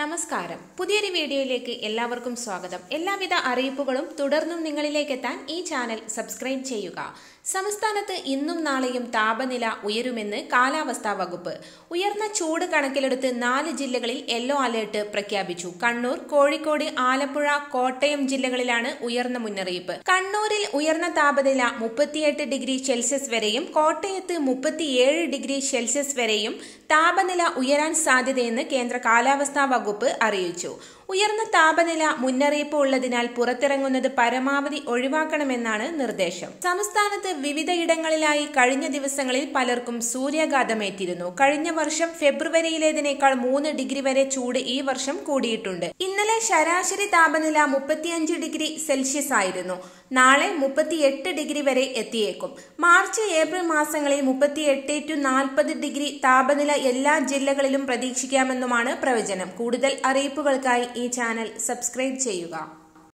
നമസ്കാരം. പുതിയൊരു വീഡിയോയിലേക്ക് എല്ലാവർക്കും സ്വാഗതം. എല്ലാവിധ അറിയിപ്പുകളും തുടർന്നും നിങ്ങളിലേക്ക് എത്താൻ ഈ ചാനൽ സബ്സ്ക്രൈബ് ചെയ്യുക. സംസ്ഥാനത്ത് ഇന്നും നാളെയും താപനില ഉയരുമെന്ന് കാലാവസ്ഥാ വകുപ്പ്. ഉയർന്ന ചൂട് കണക്കിലെടുത്ത് 4 ജില്ലകളിൽ യെല്ലോ അലേർട്ട് പ്രഖ്യാപിച്ചു. കണ്ണൂർ, കോഴിക്കോട്, ആലപ്പുഴ, കോട്ടയം ജില്ലകളിലാണ് ഉയർന്ന മുന്നറിയിപ്പ്. കണ്ണൂരിൽ ഉയർന്ന താപനില 38 ഡിഗ്രി സെൽഷ്യസ് വരെയും കോട്ടയത്ത് 37 ഡിഗ്രി സെൽഷ്യസ് വരെയും താപനില ഉയരാൻ സാധ്യതയെന്ന് കേന്ദ്ര കാലാവസ്ഥാ വകുപ്പ് അറിയിച്ചു. ഉയർന്ന താപനില മുന്നറിയിപ്പ് ഉള്ളതിനാൽ പുറത്തിറങ്ങുന്നത് പരമാവധി ഒഴിവാക്കണമെന്നാണ് നിർദ്ദേശം. സംസ്ഥാനത്ത് വിവിധയിടങ്ങളിലായി കഴിഞ്ഞ ദിവസങ്ങളിൽ പലർക്കും സൂര്യാഘാതമേറ്റിരുന്നു. കഴിഞ്ഞ വർഷം ഫെബ്രുവരിയിലേതിനേക്കാൾ 3 ഡിഗ്രി വരെ ചൂട് ഈ വർഷം കൂടിയിട്ടുണ്ട്. ഇന്നലെ ശരാശരി താപനില 35 ഡിഗ്രി സെൽഷ്യസ് ആയിരുന്നു. നാളെ 38 ഡിഗ്രി വരെ എത്തിയേക്കും. മാർച്ച്, ഏപ്രിൽ മാസങ്ങളിൽ 38 to 40 ഡിഗ്രി താപനില എല്ലാ ജില്ലകളിലും പ്രതീക്ഷിക്കാമെന്നുമാണ് പ്രവചനം. കൂടുതൽ അറിയിപ്പുകൾക്കായി ഈ ചാനൽ സബ്സ്ക്രൈബ് ചെയ്യുക.